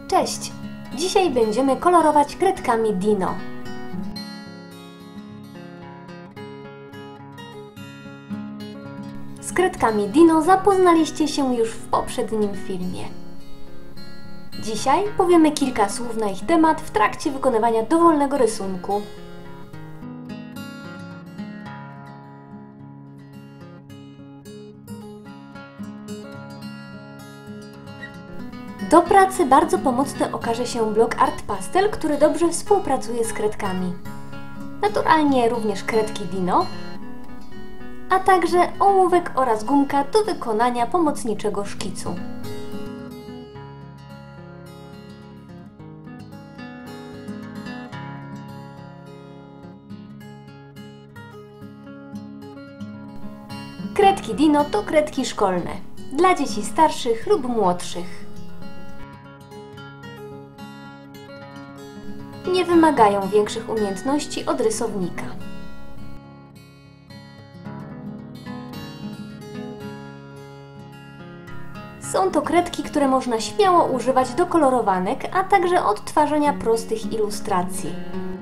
Cześć! Dzisiaj będziemy kolorować kredkami Dino. Z kredkami Dino zapoznaliście się już w poprzednim filmie. Dzisiaj powiemy kilka słów na ich temat w trakcie wykonywania dowolnego rysunku. Do pracy bardzo pomocny okaże się blok Art Pastel, który dobrze współpracuje z kredkami. Naturalnie również kredki Dino, a także ołówek oraz gumka do wykonania pomocniczego szkicu. Kredki Dino to kredki szkolne, dla dzieci starszych lub młodszych. Nie wymagają większych umiejętności od rysownika. Są to kredki, które można śmiało używać do kolorowanek, a także odtwarzania prostych ilustracji.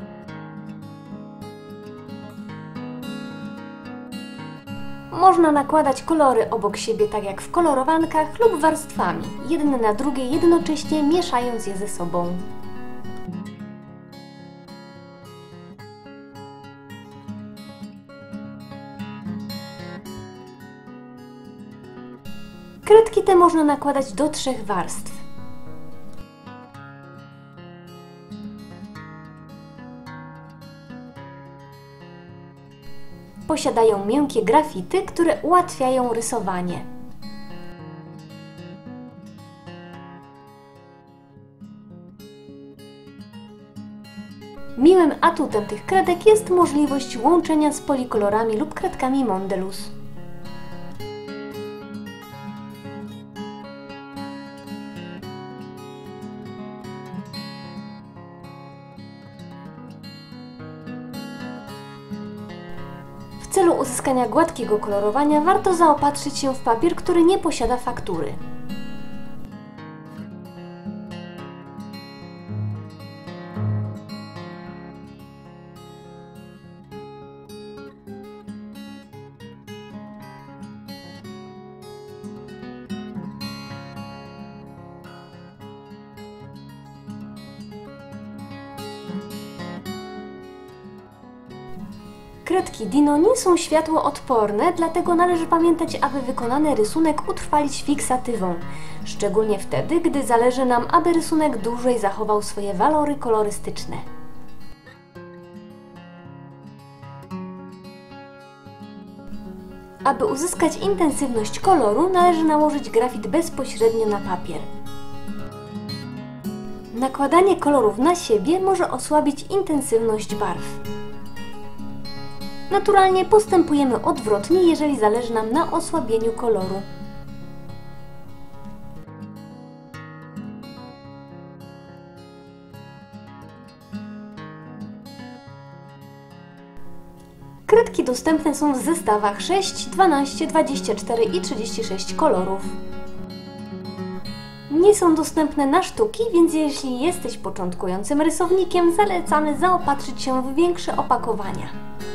Można nakładać kolory obok siebie tak jak w kolorowankach lub warstwami, jedne na drugie jednocześnie mieszając je ze sobą. Kredki te można nakładać do 3 warstw. Posiadają miękkie grafity, które ułatwiają rysowanie. Miłym atutem tych kredek jest możliwość łączenia z polikolorami lub kredkami Mondeluz. W celu uzyskania gładkiego kolorowania warto zaopatrzyć się w papier, który nie posiada faktury. Kredki Dino nie są światłoodporne, dlatego należy pamiętać, aby wykonany rysunek utrwalić fiksatywą, szczególnie wtedy, gdy zależy nam, aby rysunek dłużej zachował swoje walory kolorystyczne. Aby uzyskać intensywność koloru, należy nałożyć grafit bezpośrednio na papier. Nakładanie kolorów na siebie może osłabić intensywność barw. Naturalnie postępujemy odwrotnie, jeżeli zależy nam na osłabieniu koloru. Kredki dostępne są w zestawach 6, 12, 24 i 36 kolorów. Nie są dostępne na sztuki, więc jeśli jesteś początkującym rysownikiem, zalecamy zaopatrzyć się w większe opakowania.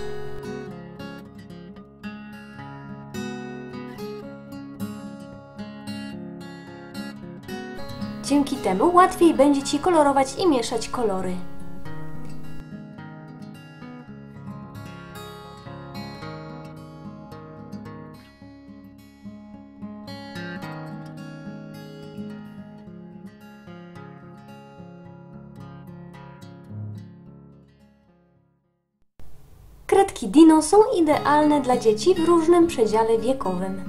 Dzięki temu łatwiej będzie Ci kolorować i mieszać kolory. Kredki Dino są idealne dla dzieci w różnym przedziale wiekowym.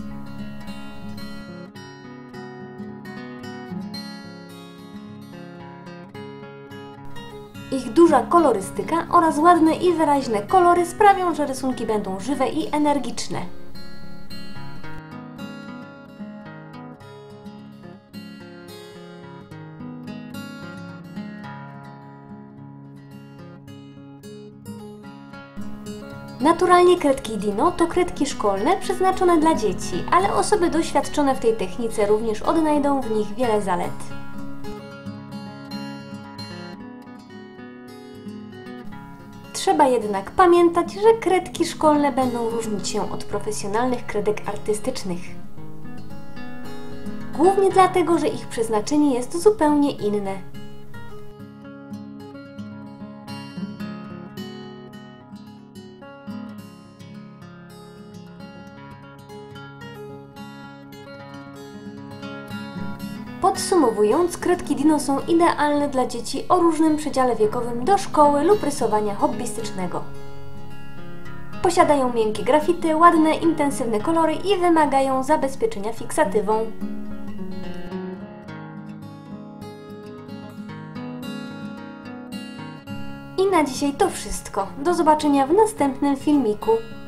Ich duża kolorystyka oraz ładne i wyraźne kolory sprawią, że rysunki będą żywe i energiczne. Naturalnie kredki Dino to kredki szkolne przeznaczone dla dzieci, ale osoby doświadczone w tej technice również odnajdą w nich wiele zalet. Trzeba jednak pamiętać, że kredki szkolne będą różnić się od profesjonalnych kredek artystycznych. Głównie dlatego, że ich przeznaczenie jest zupełnie inne. Podsumowując, kredki Dino są idealne dla dzieci o różnym przedziale wiekowym do szkoły lub rysowania hobbystycznego. Posiadają miękkie grafity, ładne, intensywne kolory i wymagają zabezpieczenia fiksatywą. I na dzisiaj to wszystko. Do zobaczenia w następnym filmiku.